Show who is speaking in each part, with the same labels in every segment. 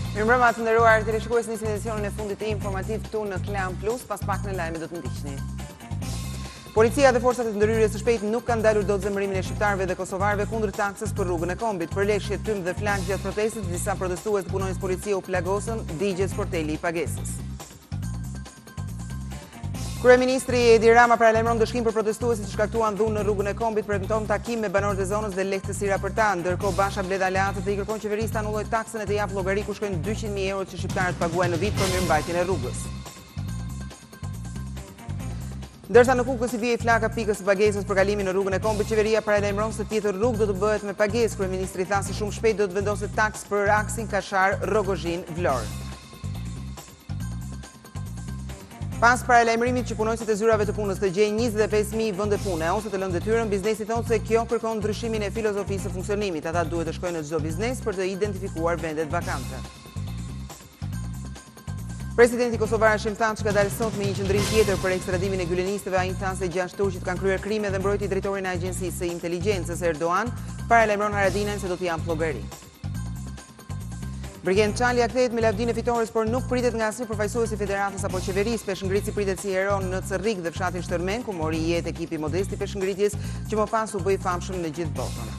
Speaker 1: Mirëmbrëma të nderuar teleshikues, nisim edicionin e fundit të informativ këtu në Klan Plus, pas pak në lajme do të ndiqni. Policia dhe forcat e ndërhyrjes së shpejtë nuk kanë ndalur dot zemërimin e shqiptarëve dhe kosovarëve kundër taksës për rrugën e kombit. Për leshje, tym dhe flak gjatë protestit, disa protestues të punonjës policie u plagosën digjet sporteli i pagesës. Kryeministri Edi Rama paralajmëron dëshkim për protestuesit që shkaktuan dhunë në rrugën e kombit, premton takim me banorët e zonës dhe lehtësira për ta. Ndërkohë Basha mbledh aleatët dhe i kërkon qeverisë ta anullojë taksën e të japë llogari ku shkojnë 200.000 euro që shqiptarët paguajnë në vit për mirëmbajtjen e rrugës. Ndërsa në Kukës i vije i flaka pikës së pagesës për kalimin në rrugën e kombit, qeveria paralajmëron se tjetër rrugë do të bëhet me pagesë. Kryeministri tha se shumë shpejt do të vendoset taksë për aksin Kashar-Rogozhin-Vlorë. Pas paralajmërimit që punonjësit e zyrave të punës të gjejnë 25.000 vende pune ose të lënë detyrën, biznesi thonë se kjo kërkon ndryshimin e filozofisë së funksionimit. Ata duhet të shkojnë në çdo biznes për të identifikuar vendet vakante. Presidenti kosovar Hashim Thaçi ka dalë sot me një qendrim tjetër për ekstradimin e gylenistëve. Ai tha se 6 turqit kanë kryer krime dhe mbrojti drejtorin e Agjencisë së Inteligjencës Erdogan, paralajmëron Haradinajn se do të janë llogari. Brigjen Çali kthehet me lavdinë e fitores, por nuk pritet nga asnjë përfaqësues i federatës apo qeverisë. Peshngritësi pritet si heron në Cerrik dhe fshatin Shtërmen, ku mori jetë ekipi modest i peshngritjes, që më pas u bë i famshëm në gjithë botën.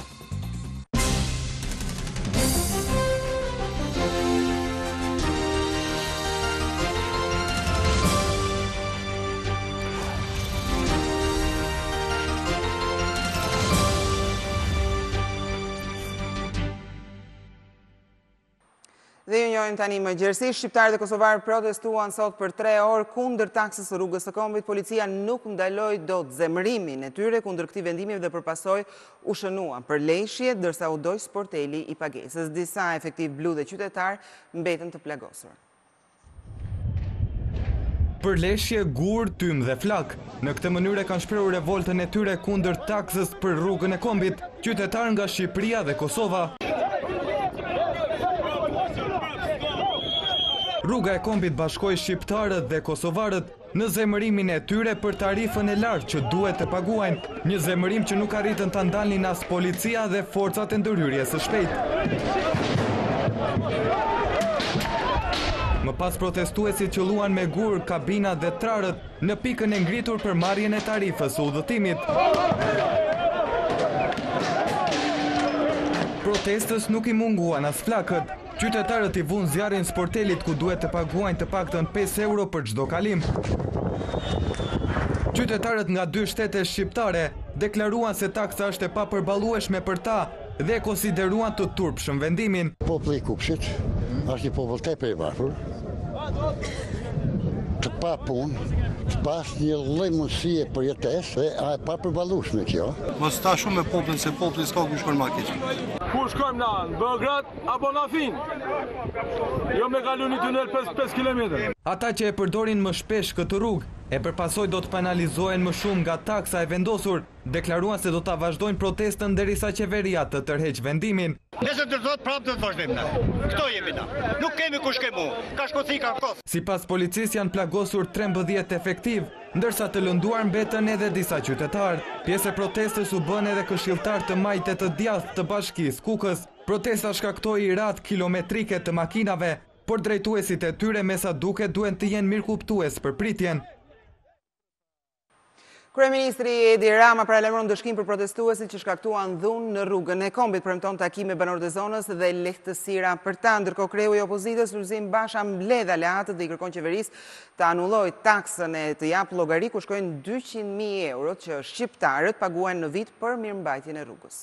Speaker 1: Dhe ju njohim tani më gjerësisht, shqiptarët dhe kosovarët protestuan sot për 3 orë kundër taksës së rrugës së kombit. Policia nuk ndaloi dot zemërimin e tyre kundër këtij vendimi dhe përpasoj u shënuan për leshje, ndërsa u doj sporteli i pagesës. Disa efektiv blu dhe qytetar mbetën të plagosur.
Speaker 2: Për leshje, gur, tym dhe flak. Në këtë mënyrë kanë shprehur revoltën e tyre kundër taksës për rrugën e kombit, qytetar nga Shqipëria dhe Kosova. Rruga e kombit bashkoi shqiptarët dhe kosovarët në zemërimin e tyre për tarifën e lartë që duhet të paguajnë, një zemërim që nuk arritën ta ndalnin as policia dhe forcat e ndërhyrjes së shpejtë. Më pas protestuesit qelluan me gur, kabinat dhe trarët në pikën e ngritur për marrjen e tarifës së udhëtimit. Protestës nuk i munguan as flakët. Qytetarët i vunë zjarrin sportelit ku duhet të paguajnë të paktën 5 euro për çdo kalim. Qytetarët nga 2 shtete shqiptare deklaruan se taksa është e papërballueshme për ta dhe e konsideruan të turpshëm vendimin.
Speaker 3: Populli i Kupshit është një popull tepër i varfër, të pa punë, të pas një lloj mundësie për jetesë, dhe e papërballueshme kjo.
Speaker 4: Mos ta shumë me popullin se populli s'ka ku shkon ma keq.
Speaker 5: Ku shkojmë na, në Beograd apo në Afin? Jo me kalu një tunel 5 km.
Speaker 2: Ata që e përdorin më shpesh këtë rrugë e përpasoj do të penalizohen më shumë nga taksa e vendosur, deklaruan se do ta vazhdojnë protestën derisa qeveria të tërheq vendimin.
Speaker 6: Nëse ndërtohet prapë të vazhdojmë na. Këto jemi na. Nuk kemi ku shkemu. Ka shkoci ka kos.
Speaker 2: Sipas policisë janë plagosur 13 efektiv, ndërsa të lënduar mbetën edhe disa qytetarë. Pjesë e protestës u bën edhe këshilltar të majtet të djathtë të Bashkisë Kukës. Protesta shkaktoi radhë kilometrike të makinave, por drejtuesit e tyre me sa duket duhen të jenë mirëkuptues për pritjen.
Speaker 1: Kryeministri Edi Rama paralajmëron dëshkim për protestuesit që shkaktuan dhunë në rrugën e kombit, premton takim me banorët e zonës dhe lehtësira për ta. Ndërkohë kreu i opozitës Lulzim Basha mbledh aleatët dhe i kërkon qeverisë të anullojë taksën e të japë llogari ku shkojnë 200.000 euro që shqiptarët paguajnë në vit për mirëmbajtjen e rrugës.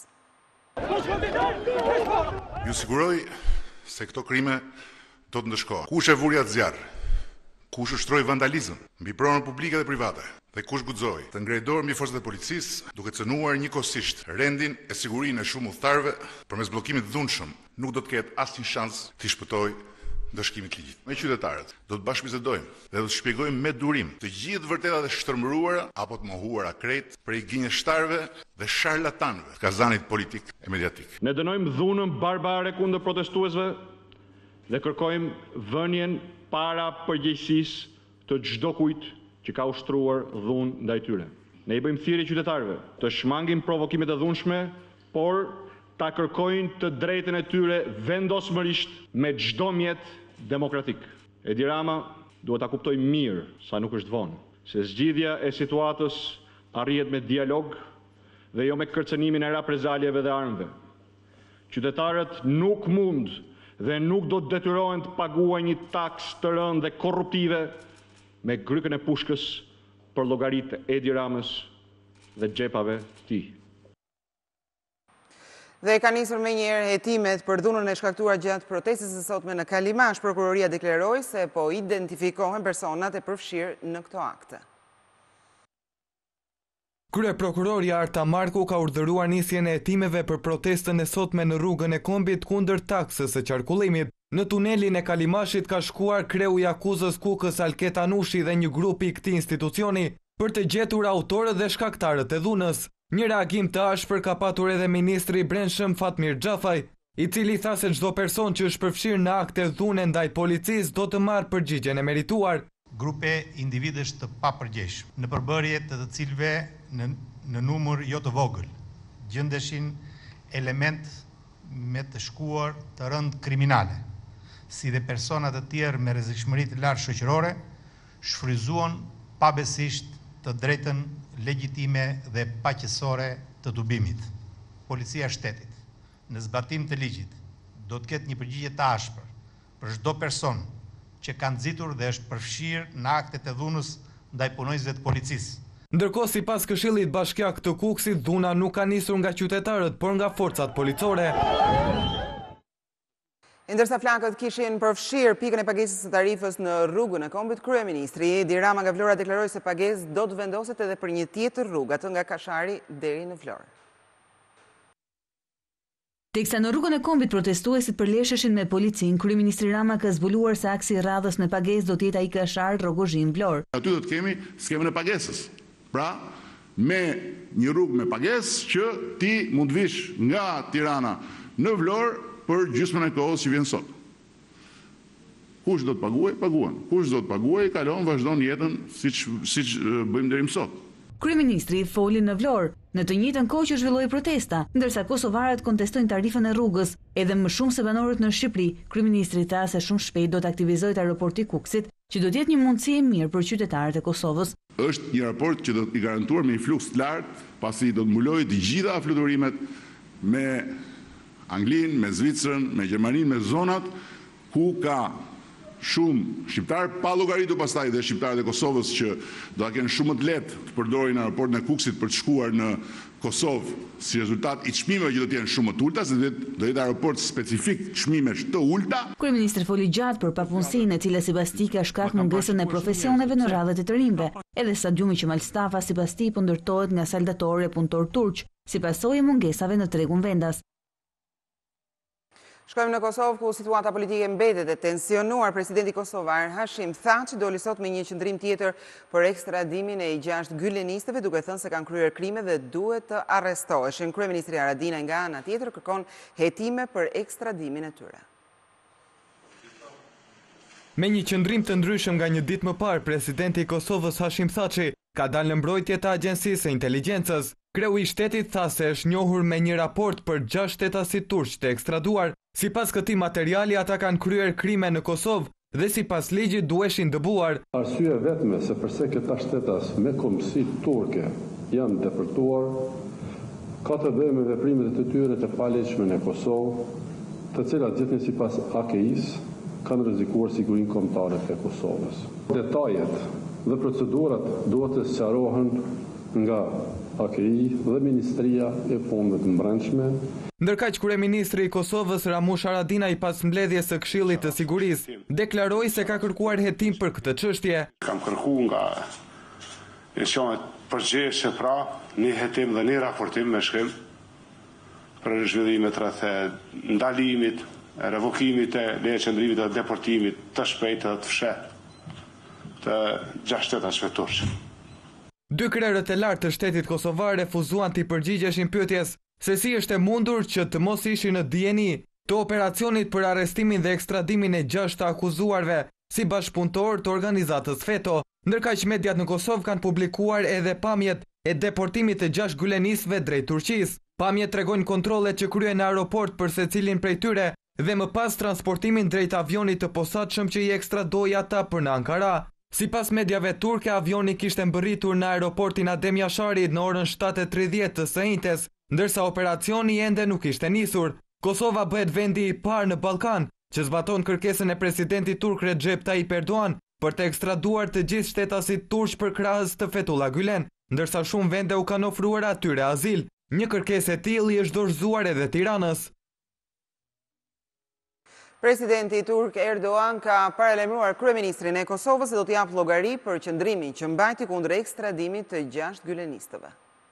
Speaker 7: Ju siguroj se këto krime do të ndëshkohen. Kush e vuri atë zjarr? Kush ushtroi vandalizëm mbi pronën publike dhe private? Dhe kush guxoi të ngrej dorë mbi forcat e policisë duke cënuar njëkohësisht rendin e sigurinë e shumë udhëtarëve përmes bllokimit të dhunshëm, nuk do të ketë asnjë shans të shpëtojë ndëshkimin e ligjit. Me qytetarët do të bashkëbisedojmë dhe do të shpjegojmë me durim të gjithë vërtetat e shtrëmbëruara apo të mohuara krejt prej gënjeshtarëve dhe sharlatanëve të kazanit politik e mediatik.
Speaker 5: Ne dënojmë dhunën barbare kundër protestuesve dhe kërkojmë vënien para përgjegjësisë të çdo kujt që ka ushtruar dhunë ndaj tyre. Ne i bëjmë thirrje qytetarëve të shmangin provokimet e dhunshme, por ta kërkojnë të drejtën e tyre vendosmërisht me çdo mjet demokratik. Edi Rama duhet ta kuptoj mirë sa nuk është vonë, se zgjidhja e situatës arrihet me dialog dhe jo me kërcënimin e reprezaljeve dhe armëve. Qytetarët nuk mund dhe nuk do të detyrohen të paguajnë një taks të rëndë dhe korruptive me grykën e pushkës për llogaritë e Edi Ramës dhe xhepave të tij.
Speaker 1: Dhe ka nisur me njëherë hetimet për dhunën e shkaktuar gjatë protestës së sotme në Kalimash. Prokuroria deklaroi se po identifikohen personat e përfshirë në këto akte.
Speaker 2: Kryeprokurori Arta Marku ka urdhëruar nisjen e hetimeve për protestën e sotme në rrugën e Kombit kundër taksës së qarkullimit. Në tunelin e Kalimashit ka shkuar kreu i akuzës Kukës Alket Anushi dhe një grup i këtij institucioni për të gjetur autorët dhe shkaktarët e dhunës. Një reagim të ashpër ka patur edhe ministri i Brendshëm Fatmir Xhafaj, i cili tha se çdo person që është përfshirë në akte dhune ndaj policisë do të marrë përgjigjen e merituar.
Speaker 8: Grupe individësh të papërgjegjshëm, në përbërje të të cilëve në numër jo të vogël, gjendeshin element me të shkuar të rënd kriminale, si dhe persona të tjerë me rrezikshmëri të lartë shoqërore, shfryzuan pabesisht të drejtën legjitime dhe paqësore të dubimit. Policia e shtetit, në zbatim të ligjit, do të ketë një përgjigje të ashpër për çdo person që ka nxitur dhe është përfshirë në aktet e dhunës ndaj punonjësve të policisë.
Speaker 2: Ndërkohë, sipas Këshillit Bashkiak të Kukësit, dhuna nuk ka nisur nga qytetarët, por nga forcat policore.
Speaker 1: Ndërsa flakët kishin përfshirë pikën e pagesës së tarifës në rrugën e Kombit, kryeministri Edi Rama nga Vlora deklaroi se pagesë do të vendoset edhe për një tjetër rrugë, atë nga Kashari deri në Vlorë.
Speaker 9: Teksa në rrugën e Kombit protestuesit përlesheshin me policin, kryeministri Rama ka zbuluar se aksi i radhës me pagesë do të jetë ai Kashar Rrogozhin Vlorë.
Speaker 7: Aty do të kemi skemën e pagesës. Pra, me një rrugë me pagesë që ti mund vish nga Tirana në Vlorë për gjysmën e kohës që vjen sot. Kush do të paguaj, paguan. Kush do të paguaj, kalon, vazhdon jetën siç bëjmë deri më sot.
Speaker 9: Kryeministri foli në Vlorë, në të njëjtën kohë që zhvilloi protesta, ndërsa kosovarët kontestojnë tarifën e rrugës, edhe më shumë se banorët në Shqipëri. Kryeministri tha se shumë shpejt do të aktivizohet aeroporti i Kukësit, që do të jetë një mundësi e mirë për qytetarët e Kosovës.
Speaker 7: Është një raport që do të garantuar me një fluks të lartë, pasi do të mbulojë të gjitha fluturimet me Anglinë, me Zvicrën, me Gjermaninë, me zonat ku ka shumë shqiptarë, pa llogaritur pastaj dhe shqiptarët e Kosovës që do ta kenë shumë më të lehtë të përdorin aeroportin e Kukësit për të shkuar në Kosovë, si rezultat i çmimeve që do të jenë shumë më të ulta, se do jetë aeroport specifik çmimesh të ulta.
Speaker 9: Kryeministri foli gjatë për papunësinë, e cila sipas tij ka shkak mungesën e profesioneve në radhët e të rinjve. Edhe stadiumi Qemal Stafa sipas tij po ndërtohet nga saldatorë e punëtor turq, si pasojë e mungesave në tregun vendas.
Speaker 1: Shkojmë në Kosovë, ku situata politike mbetet e tensionuar. Presidenti kosovar Hashim Thaçi doli sot me një qendrim tjetër për ekstradimin e 6 gylenistëve, duke thënë se kanë kryer krime dhe duhet të arrestoheshin. Kryeministri Haradinaj nga ana tjetër kërkon hetime për ekstradimin e tyre.
Speaker 2: Me një qëndrim të ndryshëm nga një ditë më parë, presidenti i Kosovës Hashim Thaçi ka dalë në mbrojtje të Agjencisë së Inteligjencës. Kreu i shtetit tha se është njohur me një raport për 6 shtetasit turq të ekstraduar. Sipas këtij materiali, ata kanë kryer krime në Kosovë dhe sipas ligjit duheshin dëbuar.
Speaker 10: Arsye vetme se përse këta shtetas me komsi turke janë depërtuar ka të bëjë me veprimet e tyre të palegjshme në Kosovë, të cilat gjithnjë sipas AKI-s kanë rrezikuar sigurinë kombëtare të Kosovës. Detajet dhe procedurat duhet të sqarohen nga AKI dhe Ministria e Punëve të Brendshme.
Speaker 2: Ndërkaq kryeministri i Kosovës Ramush Haradinaj pas mbledhjes së Këshillit të Sigurisë deklaroi se ka kërkuar hetim për këtë çështje.
Speaker 11: Kam kërkuar nga institucionet përgjegjëse pra një hetim dhe një raportim me shkrim për zhvillimet rreth ndalimit, revokimit e leje qëndrimit dhe deportimit të shpejtë dhe të fshehtë të 6 shtetasve turq.
Speaker 2: 2 krerët e lartë të shtetit kosovar refuzuan të i përgjigjeshin pyetjes se si është e mundur që të mos ishin në dieni të operacionit për arrestimin dhe ekstradimin e 6 të akuzuarve si bashkëpunëtor të organizatës FETO, ndërkaq mediat në Kosovë kanë publikuar edhe pamjet e deportimit të 6 gylenisëve drejt Turqisë. Pamjet tregojnë kontrollet që kryen në aeroport për secilin prej tyre dhe më pas transportimin drejt avionit të posaçëm që i ekstradoi ata për në Ankara. Sipas mediave turke, avioni kishte mbërritur në aeroportin Adem Jasharit në orën 7:30 të së njëjtës, ndërsa operacioni ende nuk ishte nisur. Kosova bëhet vendi i parë në Ballkan që zbaton kërkesën e presidentit turk Recep Tayyip Erdogan për të ekstraduar të gjithë shtetasit turq për krahas të Fethullah Gülen, ndërsa shumë vende u kanë ofruar atyre azil. Një kërkesë e tillë është dorëzuar edhe Tiranës.
Speaker 1: Presidenti turk Erdogan ka paralajmëruar kryeministrin e Kosovës se do të japë llogari për qëndrimin që mbajti kundër ekstradimit të 6 gylenistëve.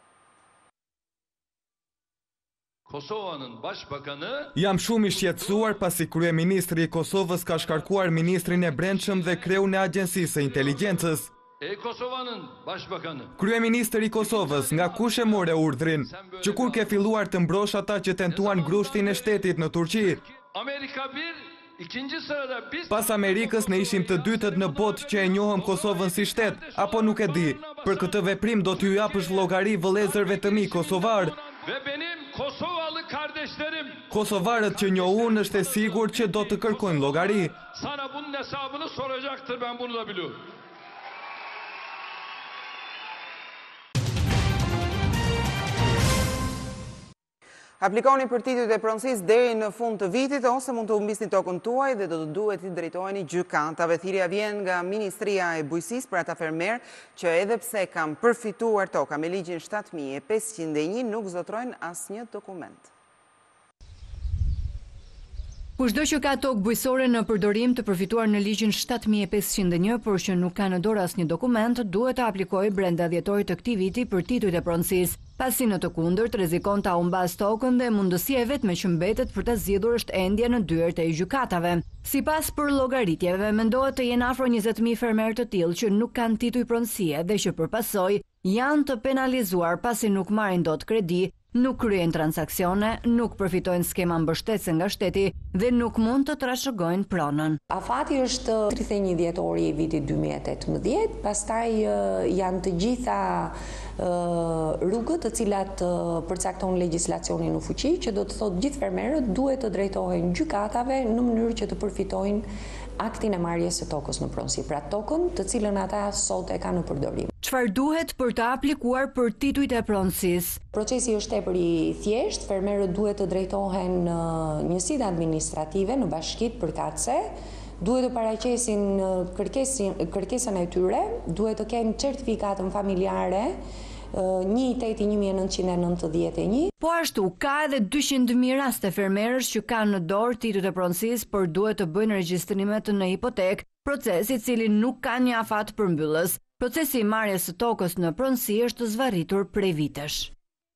Speaker 12: Kosova'nın başbakanı
Speaker 2: Jam shumë i shqetësuar pasi kryeministri i Kosovës ka shkarkuar ministrin e Brendshëm dhe kreun e Agjensisë së Inteligjencës.
Speaker 12: Kosova'nın başbakanı.
Speaker 2: Kryeministri i Kosovës nga kush e more urdhrin, që kur ke filluar të mbrosh ata që tentuan grushtin e shtetit në Turqi.
Speaker 12: Amerika 1, ikinci sırada biz.
Speaker 2: Pas Amerikës ne ishim të dytët në botë që e njohëm Kosovën si shtet, apo nuk e di. Për këtë veprim do t'ju japësh llogari vëllezërve të mi kosovar.
Speaker 12: Ve benim Kosovalı kardeşlerim.
Speaker 2: Kosovarët që njoh unë është e sigurt që do të kërkojnë llogari.
Speaker 12: Sana bunun hesabını soracaktır, ben bunu da biliyorum.
Speaker 1: Aplikoni për titujt e pronësisë deri në fund të vitit ose mund të humbisni tokën tuaj dhe do të duhet të drejtoheni gjykatave. Thirrja vjen nga Ministria e Bujqësisë për ata fermerë që edhe pse kanë përfituar toka me ligjin 7501 nuk zotrojnë asnjë dokument.
Speaker 13: Kushdo që ka tokë bujqësore në përdorim të përfituar në ligjin 7501, por që nuk ka në dorë asnjë dokument, duhet të aplikojë brenda dhjetorit të këtij viti për titujt e pronësisë. Pasi në të kundërt rrezikon ta humbas tokën dhe mundësia e vetme që mbetet për ta zgjidhur është endja në dyert e gjykatave. Sipas përllogaritjeve, mendohet të jenë afro 20.000 fermerë të tillë që nuk kanë tituj pronësie dhe që përpasoj janë të penalizuar pasi nuk marrin dot kredi, nuk kryen transaksione, nuk përfitojnë skema mbështetëse nga shteti dhe nuk mund të trashëgojnë pronën.
Speaker 14: Afati është 31 dhjetori i vitit 2018, pastaj janë të gjitha rrugët të cilat përcakton legjislacionin në fuqi, që do të thotë gjithë fermerët duhet të drejtohen gjykatave në mënyrë që të përfitojnë aktin e marrjes së tokës në pronësi, pra tokën të cilën ata sot e kanë në përdorim.
Speaker 13: Çfarë duhet për të aplikuar për titujt e pronësisë?
Speaker 14: Procesi është tepër i thjeshtë, fermerët duhet të drejtohen në njësitë administrative në bashkitë përkatëse, duhet të paraqesin kërkesën e tyre, duhet të kenë certifikatën familjare 1/8/1991.
Speaker 13: Po ashtu, ka edhe 200.000 raste fermerësh që kanë në dorë titujt e pronësisë, por duhet të bëjnë regjistrimet në hipotek, proces i cili nuk ka një afat përmbyllës. Procesi i marrjes së tokës në pronësi është zvarritur prej vitesh.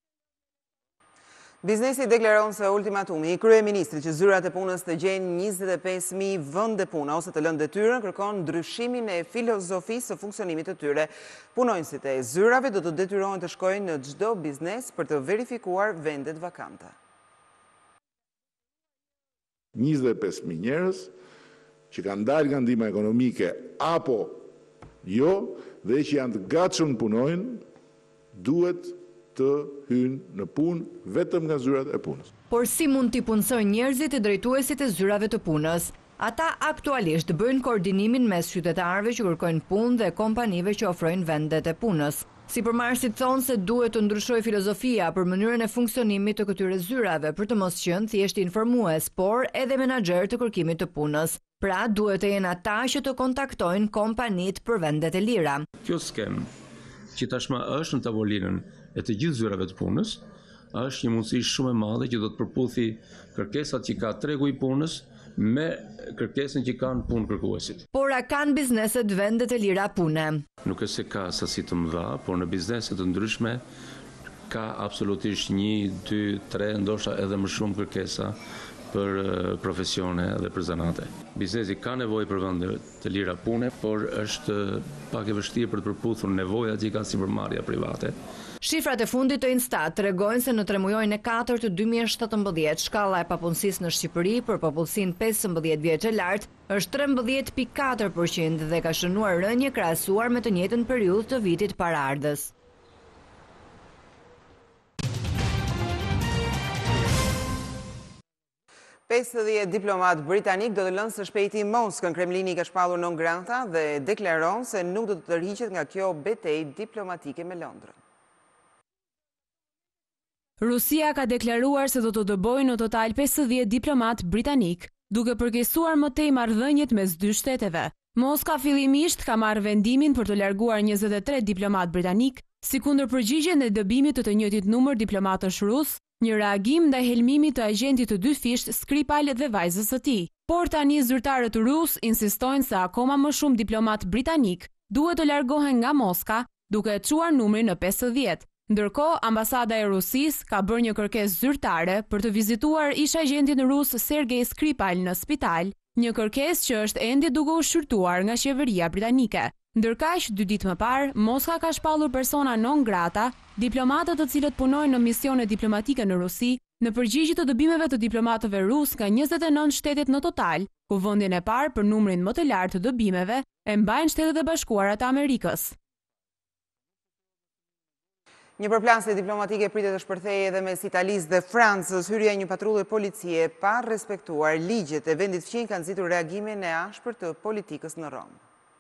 Speaker 1: Biznesi deklaron se ultimatumi i kryeministrit që zyrat e punës të gjejnë 25.000 vende puna ose të lënë detyrën kërkon ndryshimin e filozofisë së funksionimit të tyre. Punonjësit e zyrave do të detyrohen të shkojnë në çdo biznes për të verifikuar vendet vakante.
Speaker 15: 25.000 njerëz që kanë dalë nga ndihma ekonomike apo jo dhe që janë të gatshëm punojnë duhet të hynë në punë vetëm nga zyrat e punës.
Speaker 13: Por si mund t'i punësojnë njerëzit e drejtuesit e zyrave të punës? Ata aktualisht bëjnë koordinimin mes qytetarëve që kërkojnë punë dhe kompanive që ofrojnë vendet e punës. Sipërmarrësit thonë se duhet të ndryshojë filozofia për mënyrën e funksionimit të këtyre zyrave për të mos qenë thjesht informues, por edhe menaxher të kërkimit të punës. Pra duhet të jenë ata që të kontaktojnë kompanit për vendet e lira.
Speaker 16: Kjo skem që tashmë është në tavolinën e të gjithë zyrave të punës, është një mundësi shumë e madhe që do të përputhi kërkesat që ka tregu i punës me kërkesën që kanë punë kërkuesit.
Speaker 13: Por a kanë bizneset vendet e lira pune?
Speaker 16: Nuk e se ka sasi të mëdha, por në bizneset të ndryshme ka absolutisht 1, 2, 3, ndoshta edhe më shumë kërkesa për profesione dhe për zanate. Biznesi ka nevojë për vende të lira pune, por është pak e vështirë për të përputhur nevojat që ka sipërmarrja private.
Speaker 13: Shifrat e fundit të Instat tregojnë se në tremujojnë e 4 të 2017, shkalla e papunësisë në Shqipëri për popullsinë 15 vjeç e lartë është 13.4% dhe ka shënuar rënje krahasuar me të njëjtën periudhë të vitit paraardhës.
Speaker 1: 50 diplomat britanik do të lënë së shpejti Moskën. Kremlini ka shpallur non grata dhe deklaron se nuk do të tërhiqet nga kjo betejë diplomatike me Londrën.
Speaker 17: Rusia ka deklaruar se do të dëbojë në total 50 diplomat britanik, duke përkesuar më tej marrëdhëniet mes dy shteteve. Moska fillimisht ka marrë vendimin për të larguar 23 diplomat britanik, si kundërpërgjigje në dëbimit të të njëjtit numër diplomatësh rus, një reagim ndaj helmimit të agentit të dy fisht Skripal dhe vajzës së tij. Por tani zyrtarët rus insistojnë se akoma më shumë diplomat britanik duhet të largohen nga Moska, duke e çuar numrin në 50. Ndërkohë, ambasada e Rusisë ka bërë një kërkesë zyrtare për të vizituar ish agentin rus Sergej Skripal në spital, një kërkesë që është ende duke u shqyrtuar nga qeveria britanike. Ndërkaq, 2 ditë më parë, Moska ka shpallur persona non grata, diplomatët të cilët punojnë në misione diplomatike në Rusi, në përgjigje të dëbimeve të diplomatëve rus nga 29 shtetet në total, ku vendin e parë për numrin më të lartë të dëbimeve e mbajnë Shtetet e Bashkuara të Amerikës.
Speaker 1: Një përplasje diplomatike pritet të shpërthejë edhe mes Italisë dhe Francës. Hyrja e një patrulli policie pa respektuar ligjet e vendit fqinj kanë nxitur reagimin e ashpër të politikës në Rom.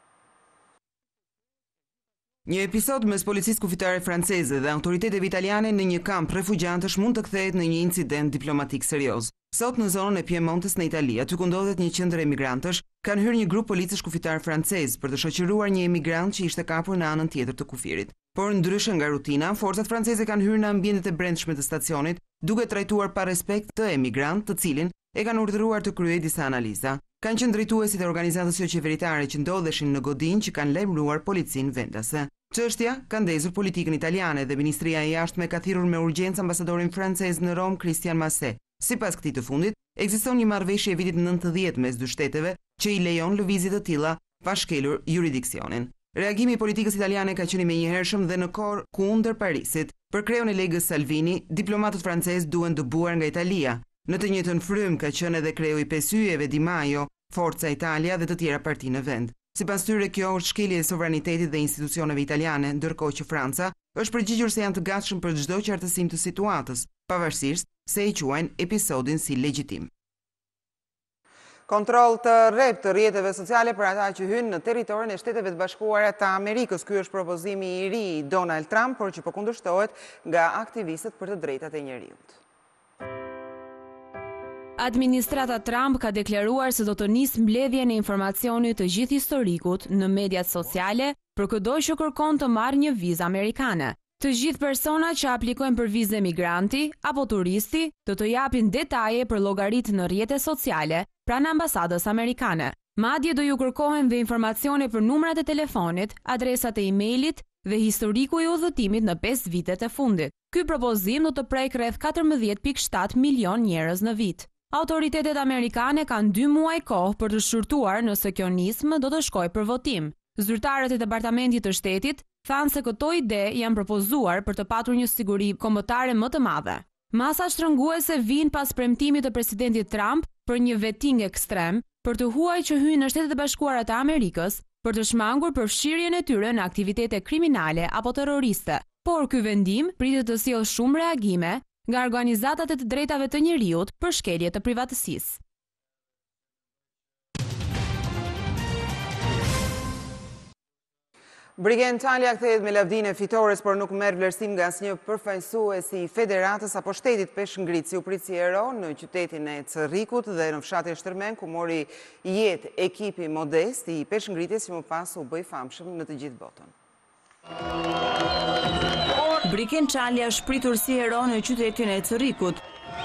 Speaker 1: Një episod mes policisë kufitare franceze dhe autoriteteve italiane në një kamp refugjantësh mund të kthehet në një incident diplomatik serioz. Sot në zonën e Piemontes në Itali, aty ku ndodhet një qendër emigrantësh, kanë hyrë një grup policësh kufitar francez për të shoqëruar një emigrant që ishte kapur në anën tjetër të kufirit. Por ndryshe nga rutina, forcat franceze kanë hyrë në ambientet e brendshme të stacionit, duke trajtuar pa respekt të emigrant, të cilin e kanë urdhëruar të kryejë disa analiza. Kanë qenë drejtuesit e organizatës jo qeveritare që ndodheshin në godin që kanë lajmëruar policinë vendase. Çështja ka ndezur politikën italiane dhe Ministria e Jashtme ka thirrur me urgjencë ambasadorin francez në Rom, Christian Masset. Sipas këtij të fundit, ekziston një marrëveshje e vitit 90 mes dy shteteve që i lejon lëvizje të tilla pa shkelur juridiksionin. Reagimi i politikës italiane ka qenë i menjëhershëm dhe në kohë kundër Parisit. Për kreun e legës Salvini, diplomatët francezë duhen dëbuar nga Italia. Në të njëjtën frym ka qenë edhe kreu i PSY-eve Di Maio, Forza Italia dhe të tjera parti në vend. Sipas tyre, kjo është shkelje e sovranitetit dhe institucioneve italiane, ndërkohë që Franca është përgjigjur se janë të gatshëm për çdo qartësim të situatës, pavarësisht se i quajnë episodin si legjitim. Kontroll të rreptë të rrjeteve sociale për ata që hynë në territorin e Shteteve të Bashkuara të Amerikës. Ky është propozimi i ri i Donald Trump, por që po kundërshtohet nga aktivistët për të drejtat e njerëzit.
Speaker 17: Administrata Trump ka deklaruar se do të nisë mbledhjen e informacionit të gjithë historikut në mediat sociale për kudo që kërkon të marrë një vizë amerikane. Të gjithë personat që aplikojnë për vizë emigranti apo turisti do të japin detaje për llogaritë në rrjete sociale pranë ambasadës amerikane. Madje do ju kërkohen dhe informacione për numrat e telefonit, adresat e emailit dhe historiku i udhëtimit në 5 vitet e fundit. Ky propozim do të prek rreth 14.7 milion njerëz në vit. Autoritetet amerikane kanë 2 muaj kohë për të shurtuar nëse kjo nismë do të shkojë për votim. Zyrtarët e Departamentit të Shtetit thanë se këto ide janë propozuar për të patur një siguri kombëtare më të madhe. Masa shtrënguese vijnë pas premtimit të presidentit Trump për një veting ekstrem për të huaj që hyjnë në Shtetet e Bashkuara të Amerikës për të shmangur përfshirjen e tyre në aktivitete kriminale apo terroriste. Por ky vendim pritet të sjellë shumë reagime nga organizatat e të drejtave të njerëzit për shkelje të privatësisë.
Speaker 1: Brigen Talja kthehet me lavdinë e fitores, por nuk merr vlerësim nga asnjë përfaqësues i federatës apo shtetit. Peshngritësi u prit si hero në qytetin e Cerrikut dhe në fshatin e Shtërmen, ku mori jetë ekipi modest i peshngritjes që më pas u bë famshëm në të gjithë botën.
Speaker 9: Briken Çalja është pritur si hero në qytetin e Cerrikut.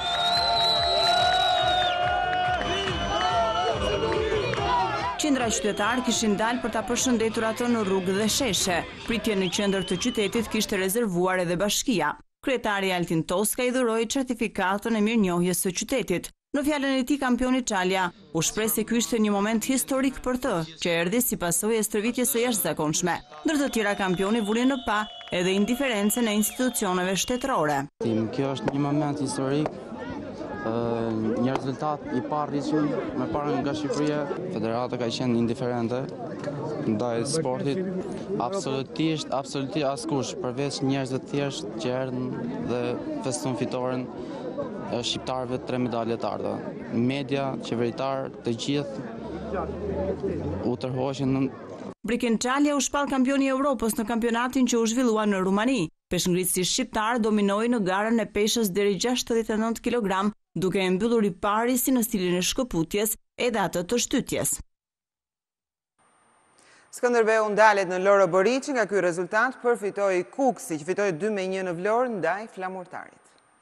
Speaker 9: Qendra qytetar kishin dalë për ta përshëndetur atë në rrugë dhe sheshe. Pritjen në qendër të qytetit kishte rezervuar edhe bashkia. Kryetari Altin Toska i dhuroi certifikatën e mirënjohjes së qytetit. Në fjalën e tij, kampioni Çalja u shpreh se ky ishte një moment historik për të, që erdhi si pasojë e stërvitjes së jashtëzakonshme. Ndër të tjera, kampioni vuri në pa edhe indiferencën e institucioneve shtetërore.
Speaker 18: Kjo është një moment historik, një rezultat i parritshëm me parën nga Shqipëria. Federata ka qenë indiferente ndaj sportit, absolutisht askush përveç njerëzve të thjeshtë që erdhën dhe festuan fitoren shqiptarëve 3 medalje të ardha. Media, qeveritar, të gjithë u tërhoqën në
Speaker 9: Briken Çalja u shpall kampioni i Evropës në kampionatin që u zhvillua në Rumani. Peshngritësi shqiptar dominoi në garën e peshës deri 69 kg, duke e mbyllur i pari si në stilin e shkëputjes edhe atë të shtytjes.
Speaker 1: Skënderbeu ndalet në Loro Boriçi, nga ky rezultat përfitoi Kuksi, që fitoi 2-1 në Vlorë ndaj Flamurtarit.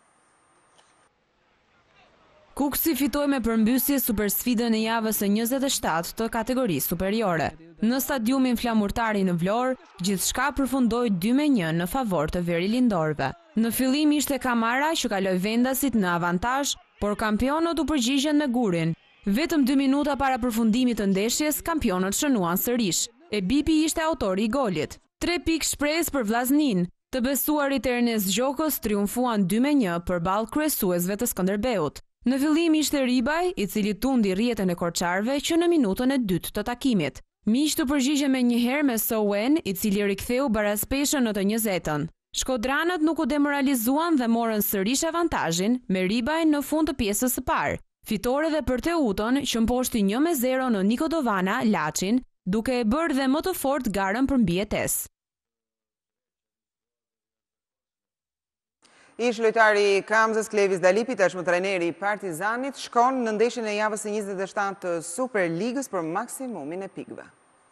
Speaker 17: Kuksi fitoi me përmbysje supersfidën e javës së 27 të kategorisë superiore. Në stadiumin Flamurtari në Vlorë, gjithçka përfundoi 2-1 në favor të verilindorëve. Në fillim ishte Kamara që kaloi vendasit në avantazh, por kampionët u përgjigjen me gurin. Vetëm 2 minuta para përfundimit të ndeshjes, kampionët shënuan sërish. E Bipi ishte autori i golit. 3 pikë shpresë për vllaznin. Të besuarit e Ernest Gjokës triumfuan 2-1 përballë kryesuesve të Skënderbeut. Në fillim ishte Ribaj, i cili tundi rrjetën e korçarëve që në minutën e dytë të takimit. Miq të përgjigjen menjëherë me Sowen, i cili riktheu baraspeshën në të 20-ën. Shkodranët nuk u demoralizuan dhe morën sërish avantazhin me Ribaj në fund të pjesës së parë. Fitore dhe për Teuton që mposhti 1-0 në Nikodovana, Laçin, duke e bërë dhe më të fortë garën për mbijetesë.
Speaker 1: Ish lojtari i Kamzës Klevis Dalipi, tashmë trajneri i Partizanit, shkon në ndeshjen e javës së 27 të Superligës për maksimumin e pikëve.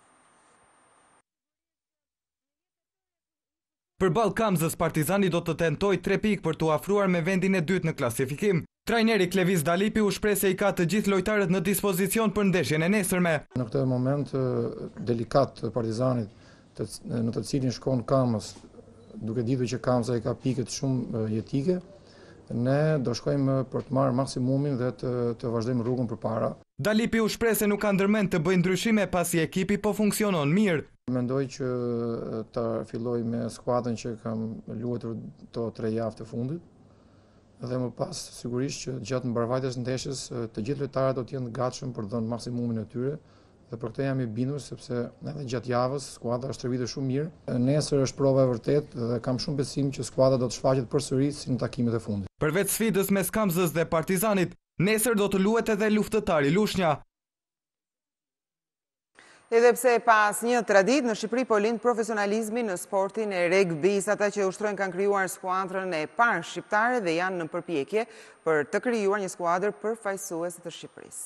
Speaker 2: Përballë Kamzës, Partizani do të tentojë 3 pikë për t'u afruar me vendin e dytë në klasifikim. Trajneri Klevis Dalipi u shpreh se i ka të gjithë lojtarët në dispozicion për ndeshjen e nesërme.
Speaker 19: Në këtë moment delikat të Partizanit, në të cilin shkon Kamës, duke ditur që Kamza i ka pikët shumë jetike, ne do shkojmë për të marrë maksimumin dhe të vazhdojmë rrugën përpara.
Speaker 2: Dalipi u shpreh se nuk ka ndërmend të bëjë ndryshime pasi ekipi po funksionon mirë.
Speaker 19: Mendoj që ta filloj me skuadrën që kam luajtur to 3 javë të fundit dhe më pas sigurisht që gjatë mbarvajtjes ndeshjes të gjithë lojtarët do të jenë të gatshëm për të dhënë maksimumin e tyre. Dhe për këtë jam i bindur sepse edhe gjatë javës skuadra është stërvitur shumë mirë. Nesër është prova e vërtetë dhe kam shumë besim që skuadra do të shfaqet përsëri si në takimet e fundit.
Speaker 2: Përveç sfidës mes Kamzës dhe Partizanit, nesër do të luhet edhe luftëtari Lushnja.
Speaker 1: Edhe pse pas një tradit në Shqipëri po lind profesionalizmi në sportin e regbis, ata që ushtrojnë kanë krijuar skuadrën e parë shqiptare dhe janë në përpjekje për të krijuar një skuadër përfaqësuese të Shqipërisë.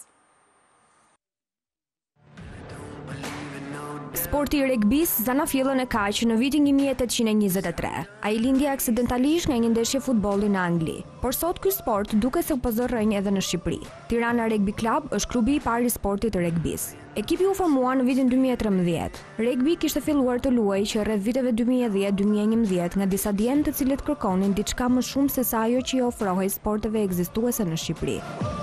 Speaker 20: Sporti i regbis zana fillën e kaq në vitin 1823. Ai lindi aksidentalisht nga një ndeshje futbolli në Angli, por sot ky sport duket se u pozorrënj edhe në Shqipëri. Tirana Rugby Club është klubi i parë i sportit të regbis. Ekipi u formua në vitin 2013. Rugby kishte filluar të luajë që rreth viteve 2010-2011 nga disa djemë të cilët kërkonin diçka më shumë se sa ajo që i ofrohej sporteve ekzistuese në Shqipëri.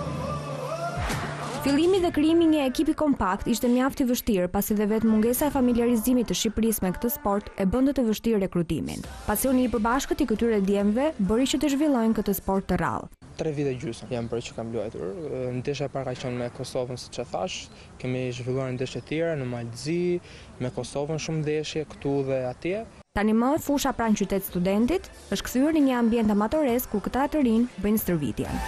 Speaker 20: Fillimi dhe krijimi një ekipi kompakt ishte mjaft i vështirë, pasi dhe vetë mungesa e familjarizimit të Shqipërisë me këtë sport e bënte të vështirë rekrutimin. Pasioni i përbashkët i këtyre djemve bëri që të zhvillojnë këtë sport të rrallë.
Speaker 21: 3 vite gjysmë jam bërë që kam luajtur. Ndeshja e parë ka qenë me Kosovën, siç e thash, kemi zhvilluar ndeshje të tjera në Malzi, me Kosovën shumë ndeshje këtu dhe atje.
Speaker 20: Tani më fusha pranë qytet studentit është kthyer në një ambient amatoresk ku këta të rinj bëjnë stërvitjen.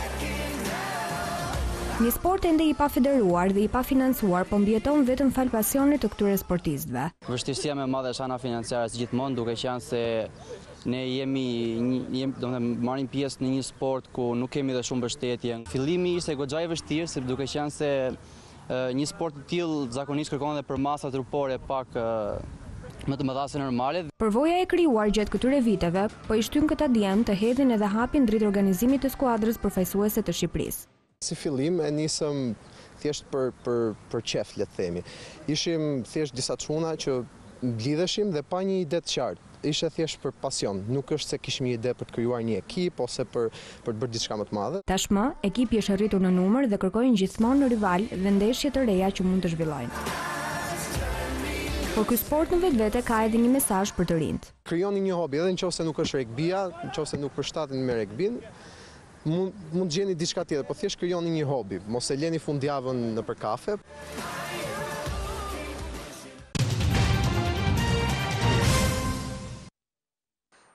Speaker 20: Një sport ende i pafederuar dhe i pafinancuar, po mbijeton vetëm fal pasionit të këtyre sportistëve.
Speaker 18: Vështirësia më e madhe është ana financiare gjithmonë, duke qenë se ne marrim pjesë në një sport ku nuk kemi dhe shumë mbështetje. Fillimi ishte goxha i vështirë, sepse duke qenë se një sport të tillë zakonisht kërkon edhe për masa trupore pak më të mëdha se normale.
Speaker 20: Përvoja e krijuar gjatë këtyre viteve po i shtyn këta djem të hedhin edhe hapin drejt organizimit të skuadrës përfaqësuese të Shqipërisë.
Speaker 22: Si fillim e nisëm thjesht për qef, le të themi. Ishim thjesht disa çuna që mblidheshim dhe pa një ide të qartë. Ishte thjesht për pasion, nuk është se kishim një ide për të krijuar një ekip ose për të bërë diçka më të madhe.
Speaker 20: Tashmë, ekipi është arritur në numër dhe kërkojnë gjithmonë rival dhe ndeshje të reja që mund të zhvillojnë. Por ky sport në vetvete ka edhe një mesazh për të rinjt.
Speaker 22: Krijoni një hobi, edhe nëse nuk është regbia, nëse nuk përshtaten me regbin, mund të gjeni diçka tjetër, po thjesht krijoni një hobi, mos e leni fundjavën nëpër kafe.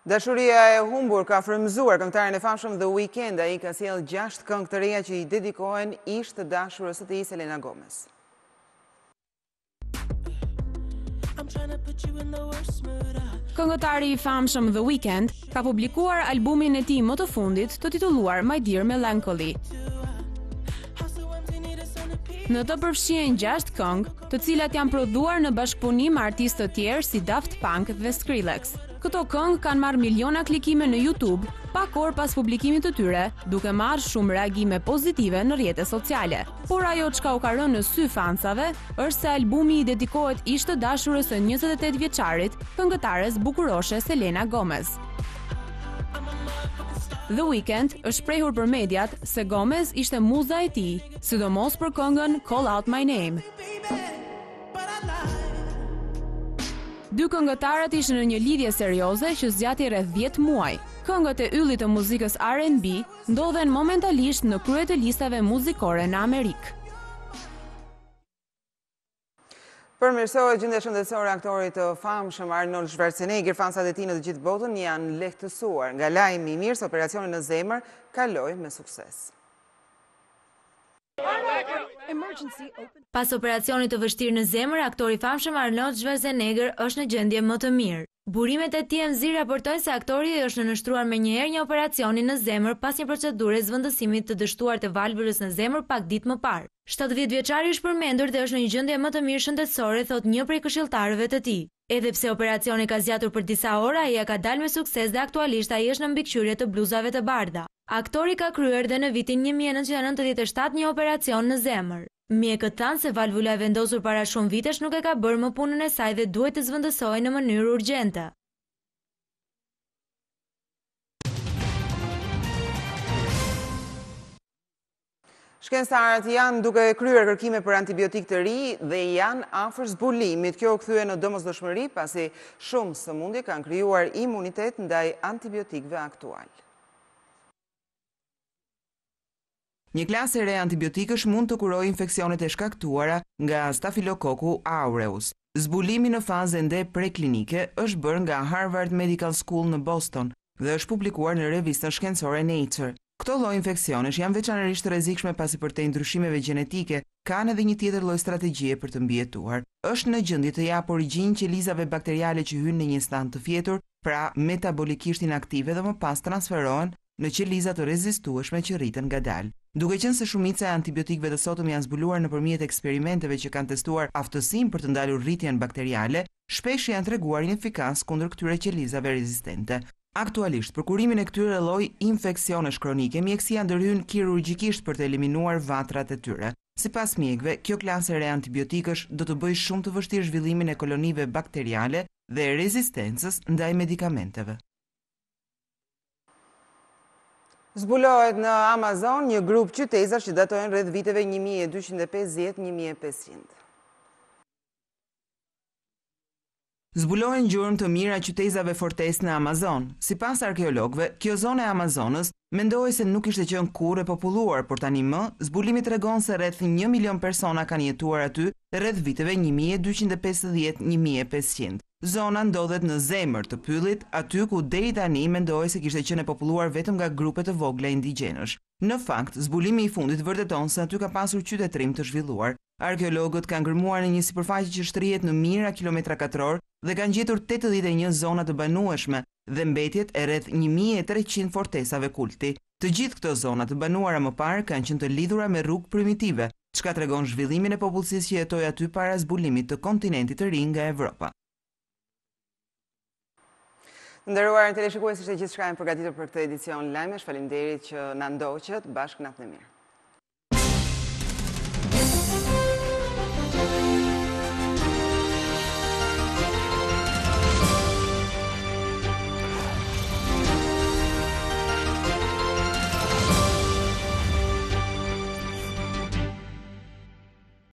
Speaker 1: Dashuria e humbur ka frymzuar këngëtarin e famshëm The Weeknd. Ai ka sjellë 6 këngë të reja që i dedikohen ish të dashurës së tij Selena Gomez.
Speaker 17: Këngëtari i famshëm The Weeknd ka publikuar albumin e tij më të fundit të titulluar My Dear Melancholy. Në të përfshihen 6 këngë, të cilat janë prodhuar në bashkëpunim me artistë të tjerë si Daft Punk dhe Skrillex. Këto këngë kanë marrë miliona klikime në YouTube, pak orë pas publikimit të tyre, duke marrë shumë reagime pozitive në rrjetet sociale. Por ajo çka u ka rënë në sy fansave është se albumi i dedikohet ish të dashurës së 28 vjeçarit, këngëtares bukuroshe Selena Gomez. The Weeknd është shprehur për mediat se Gomez ishte muza e tij, sidomos për këngën Call Out My Name. Dy këngëtarët ishin në një lidhje serioze që zgjati rreth 10 muaj. Këngët e yllit të muzikës R&B ndodhen momentalisht në krye të listave muzikore në Amerikë.
Speaker 1: Përmirësohet gjendja shëndetësore e aktorit të famshëm Arnold Schwarzenegger. Fansat e tij në të gjithë botën janë lehtësuar nga lajmi i mirë se operacioni në zemër kaloi me sukses.
Speaker 3: Pas operacionit të vështirë në zemër, aktori famshëm Arnold Schwarzenegger është në gjendje më të mirë. Burimet e TMZ raportojnë se aktori është nënshtruar menjëherë një operacioni në zemër pas një procedure zhvendësimit të dështuar të valvulës në zemër pak ditë më parë. 70 vjeçari është përmendur dhe është në një gjendje më të mirë shëndetësore, thot një prej këshilltarëve të tij. Edhe pse operacioni ka zgjatur për disa ora, ai ka dalë me sukses dhe aktualisht ai është në mbikëqyrje të bluzave të bardha. Aktori ka kryer dhe në vitin 1997 një operacion në zemër. Mjekët thanë se valvula e vendosur para shumë vitesh nuk e ka bërë më punën e saj dhe duhet të zhvendësohej në mënyrë urgjente.
Speaker 1: Shkencëtarët janë duke kryer kërkime për antibiotik të ri dhe janë afër zbulimit. Kjo u kthye në domosdoshmëri pasi shumë sëmundje kanë krijuar imunitet ndaj antibiotikëve aktual. Një klasë e re antibiotikësh mund të kurojë infeksionet e shkaktuara nga Staphylococcus aureus. Zbulimi në fazë ende preklinike është bërë nga Harvard Medical School në Boston dhe është publikuar në revistën shkencore Nature. Këto lloj infeksionesh janë veçanërisht të rrezikshme pasi përtej ndryshimeve gjenetike kanë edhe një tjetër lloj strategjie për të mbijetuar. Është në gjendje të japë origjinë qelizave bakteriale që hynë në një stand të fjetur, pra metabolikisht inaktive dhe më pas transferohen në qeliza të rezistueshme që rriten ngadalë. Duke qenë se shumica e antibiotikëve të sotëm janë zbuluar nëpërmjet eksperimenteve që kanë testuar aftësinë për të ndalur rritjen bakteriale, shpesh janë treguar inefikas kundër këtyre qelizave rezistente. Aktualisht, për kurimin e këtyre lloj infeksionesh kronike, mjekësia ndërhyn kirurgjikisht për të eliminuar vatrat e tyre. Sipas mjekëve, kjo klasë e re antibiotikësh do të bëjë shumë të vështirë zhvillimin e kolonive bakteriale dhe rezistencës ndaj medikamenteve. Zbulohet në Amazon një grup qytezash që datojnë rreth viteve 1250-1500. Zbulohen gjurmë të mira qytezave fortes në Amazon. Sipas arkeologëve, kjo zonë e Amazonës mendohej se nuk ishte qenë kurrë e populluar, por tani më, zbulimi tregon se rreth 1 milion persona kanë jetuar aty rreth viteve 1250-1500. Zona ndodhet në zemër të pyllit, aty ku deri tani mendohej se kishte qenë e populluar vetëm nga grupe të vogla indigjenësh. Në fakt, zbulimi i fundit vërteton se aty ka pasur qytetërim të zhvilluar. Arkeologët kanë ngërmuar në një sipërfaqe që shtrihet në mijëra kilometra katror dhe kanë gjetur 81 zona të banueshme dhe mbetjet e rreth 1300 fortesave kulti. Të gjithë këto zona të banuara më parë kanë qenë të lidhura me rrugë primitive, çka tregon zhvillimin e popullsisë që jetoi aty para zbulimit të kontinentit të ri nga Evropa. Nderuar teleshikues, ishte gjithçka e përgatitur për këtë edicion lajmesh. Faleminderit që na ndoqët. Bashkë natën e mirë.